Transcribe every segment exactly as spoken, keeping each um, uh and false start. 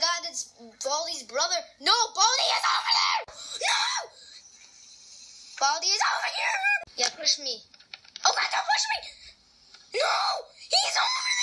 god, it's Baldi's brother. No, Baldi is over there! No! Baldi is over here! Yeah, push me. Oh god, don't push me! No! He's over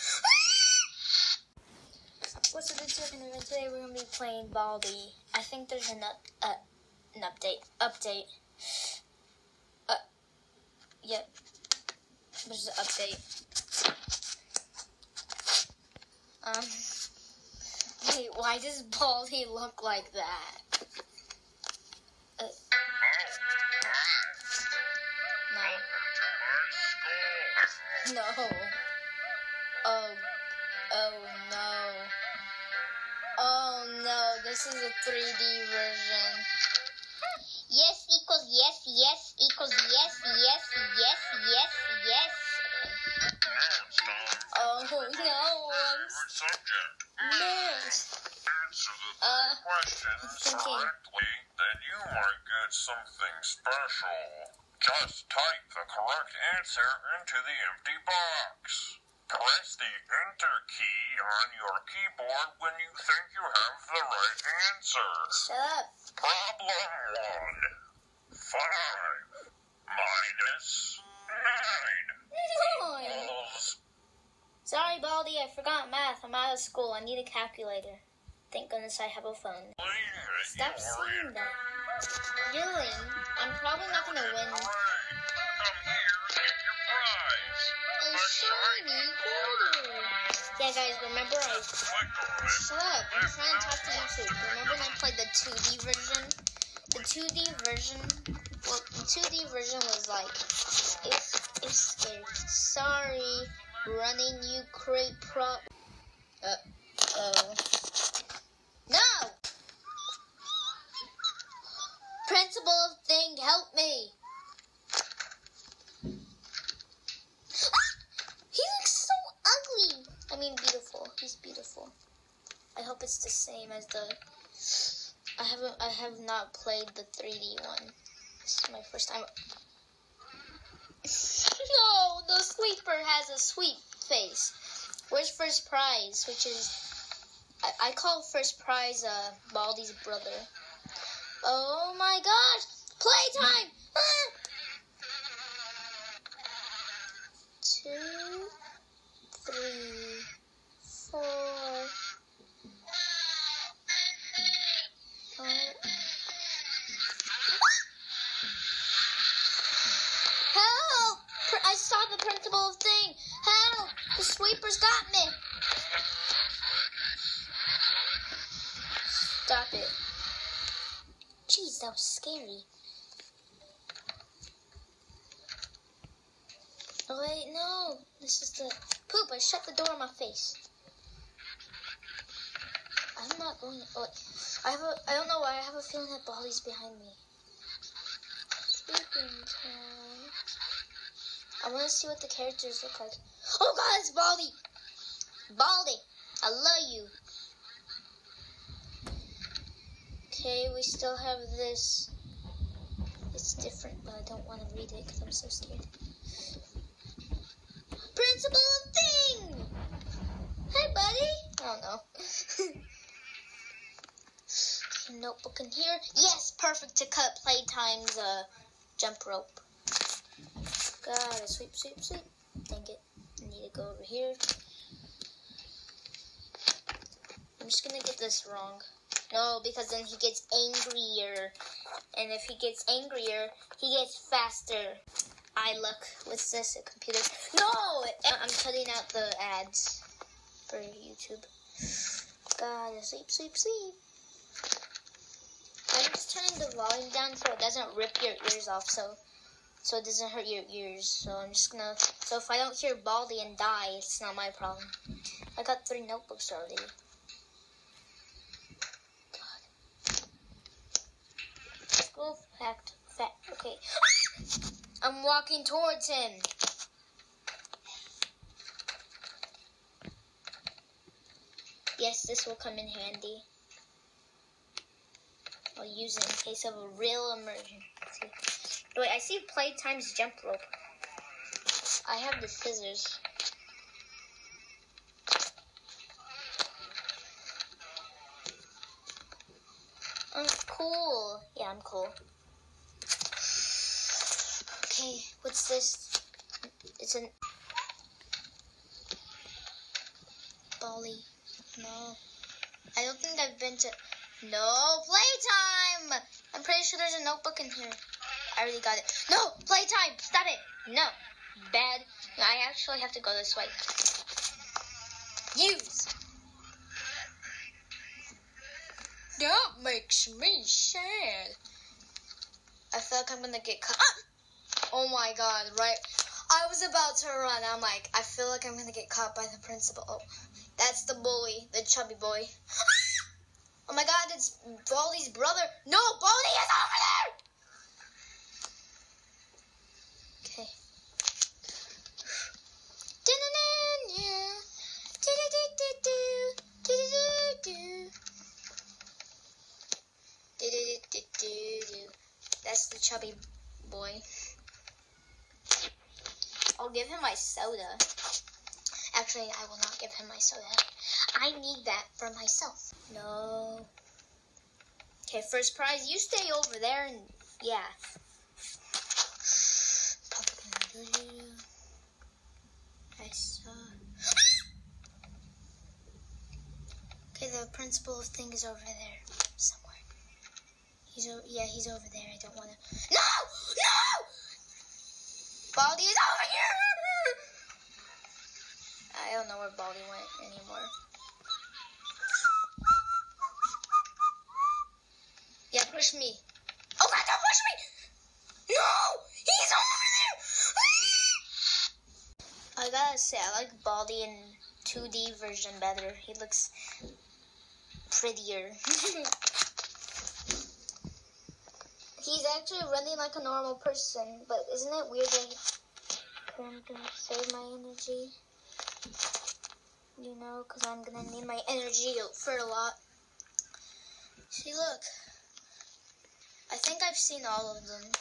there! What's up, it's Chicken, and today we're going to be playing Baldi. I think there's an, up, uh, an update. Update. Uh, yep. There's an update. Um, wait, why does Baldi look like that? Uh, no. No. Oh. Oh, no. Oh, no. This is a three D version. Yes equals yes, yes equals yes, yes, yes, yes, yes. Oh, no. I'm subject. Yes. Answer the three Uh, questions correctly, then you might get something special. Just type the correct answer into the empty box. Press the Enter key on your keyboard when you think you have the right answer. Shut up. Problem one. Five minus nine equals... Sorry, Baldi, I forgot math. I'm out of school. I need a calculator. Thank goodness I have a phone. Stop saying that. Really? I'm probably not going to win. Come here, get your prize. A shiny quarter. Yeah, guys, remember I... Shut up. I'm trying to talk to YouTube. Remember when I played the two D version? The two D version... Well, the two D version was like... It's, it's scary. Sorry. Running you crate prop. Uh oh. No! Principal of Thing, help me! Ah! He looks so ugly! I mean, beautiful. He's beautiful. I hope it's the same as the. I haven't. I have not played the three D one. This is my first time. No, the sweeper has a sweet face. Where's first prize? Which is, I, I call first prize uh, Baldi's brother. Oh my gosh! Playtime! Ah! Two, three, four, five. Help! I saw the principal of Thing. Help! The sweepers got me. Stop it. Jeez, that was scary. Oh wait, no. This is the poop. I shut the door in my face. I'm not going to. Oh, wait. I have a. I don't know why. I have a feeling that Baldi's behind me. Sleeping time. I want to see what the characters look like. Oh god, it's Baldi! Baldi, I love you. Okay, we still have this. It's different, but I don't want to read it because I'm so scared. Principal of Thing! Hi, buddy! Oh no. Notebook in here. Yes, perfect to cut Playtime's uh, jump rope. Gotta sweep, sweep, sweep. Dang it. I need to go over here. I'm just gonna get this wrong. No, because then he gets angrier. And if he gets angrier, he gets faster. I look. What's this? A computer? No! I'm cutting out the ads for YouTube. Gotta sweep, sweep, sweep. I'm just turning the volume down so it doesn't rip your ears off. So... So it doesn't hurt your ears. So I'm just gonna. So if I don't hear Baldi and die, it's not my problem. I got three notebooks already. God. School fact. Fact. Okay. I'm walking towards him. Yes, this will come in handy. I'll use it in case of a real emergency. Wait, I see Playtime's jump rope. I have the scissors. I'm cool. Yeah, I'm cool. Okay, what's this? It's an Bali. No. I don't think I've been to... No, playtime! I'm pretty sure there's a notebook in here. I already got it. No, playtime! Stop it! No. Bad. No, I actually have to go this way. Use. That makes me sad. I feel like I'm gonna get caught. Ah! Oh my god, right? I was about to run. I'm like, I feel like I'm gonna get caught by the principal. Oh, that's the bully, the chubby boy. Oh my god, it's Baldi's brother. No, Baldi is over there! Okay. That's the chubby boy. I'll give him my soda. Actually, I will not give him my soda. I need that for myself. No. Okay, first prize. You stay over there and yeah. I saw. Okay, the principal thing is over there somewhere. He's o yeah, he's over there. I don't want to. No! No! Baldi is over here! I don't know where Baldi went anymore. Yeah, push me. Oh god, don't push me! No! He's over there! I gotta say, I like Baldi in two D version better. He looks prettier. He's actually running like a normal person, but isn't it weird that I'm gonna save my energy? You know, because I'm gonna need my energy for a lot. See, look. I think I've seen all of them.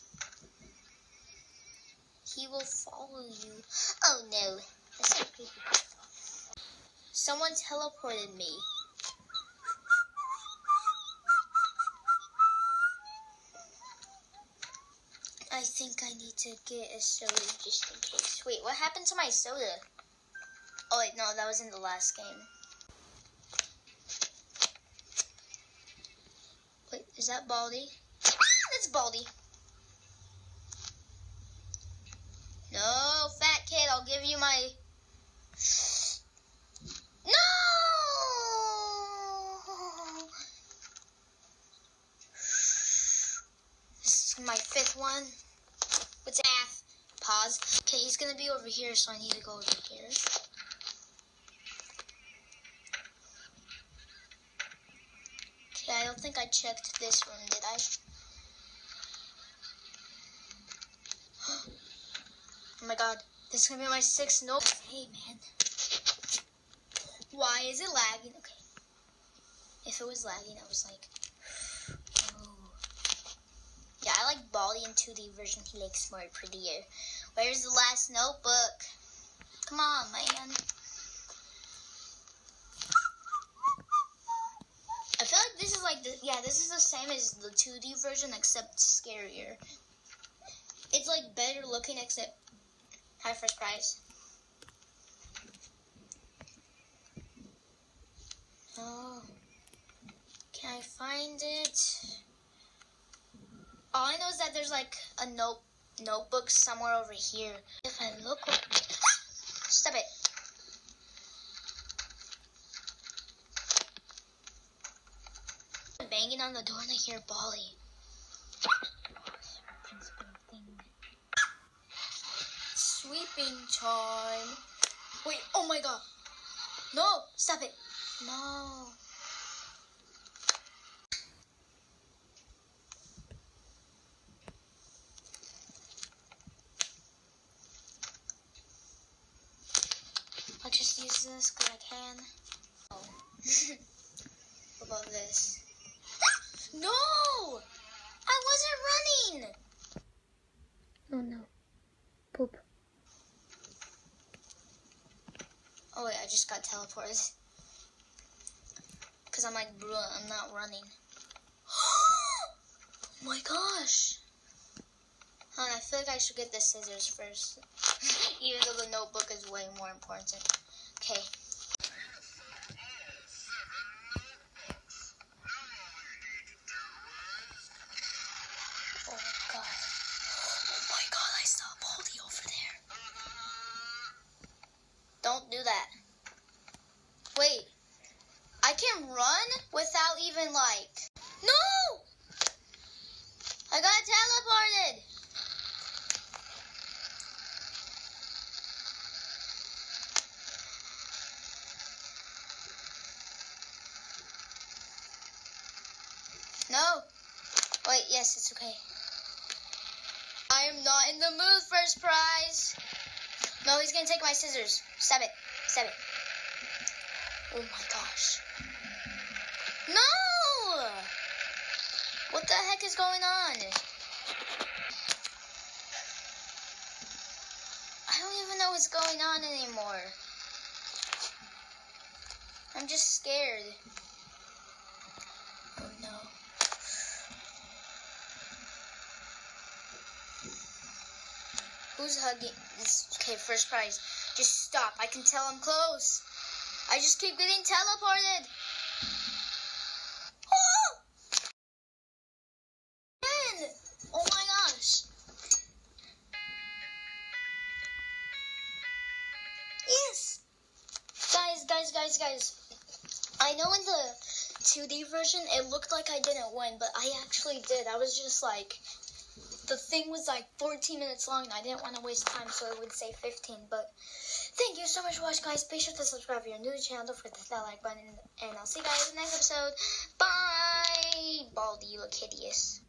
He will follow you. Oh no, that's so creepy. Someone teleported me. I think I need to get a soda just in case. Wait, what happened to my soda? Oh wait, no, that was in the last game. Wait, is that Baldi? Ah, that's Baldi. No, fat kid, I'll give you my... No! This is my fifth one. What's F? Pause. Okay, he's gonna be over here, so I need to go over here. Okay, I don't think I checked this room, did I? Oh my god, this is gonna be my sixth note. Hey man. Why is it lagging? Okay. If it was lagging, I was like, oh. Yeah, I like Baldi in two D version. He looks more prettier. Where's the last notebook? Come on, man. I feel like this is like, the, yeah, this is the same as the two D version, except scarier. It's like better looking, except high first prize. Oh, can I find it? All I know is that there's like a note notebook somewhere over here. If I look, stop it. I'm banging on the door and I hear Baldi. Sweeping time. Wait, oh my god. No, stop it. No. I'll just use this because I can. Oh. What about this? No! I wasn't running! Oh no. Poop. Oh wait, I just got teleported. Because I'm like, bro, I'm not running. Oh my gosh. Huh, I feel like I should get the scissors first. Even though the notebook is way more important. Okay. Oh god. Oh my god, I saw Baldi over there. Don't do that. Wait. I can run without even like... No! I got teleported. No. Wait, yes, it's okay. I am not in the mood for a surprise. No, he's gonna take my scissors. Stab it. Stab it. Oh my gosh. No! What the heck is going on? I don't even know what's going on anymore. I'm just scared. Oh no. Who's hugging this? Okay, first prize. Just stop. I can tell I'm close. I just keep getting teleported. Oh! Man! Oh my gosh. Yes! Guys, guys, guys, guys. I know in the two D version, it looked like I didn't win, but I actually did. I was just like... The thing was like fourteen minutes long, and I didn't want to waste time, so it would say fifteen. But thank you so much for watching, guys. Be sure to subscribe if you're new to the channel. Don't forget to hit that like button, and I'll see you guys in the next episode. Bye! Baldi, you look hideous.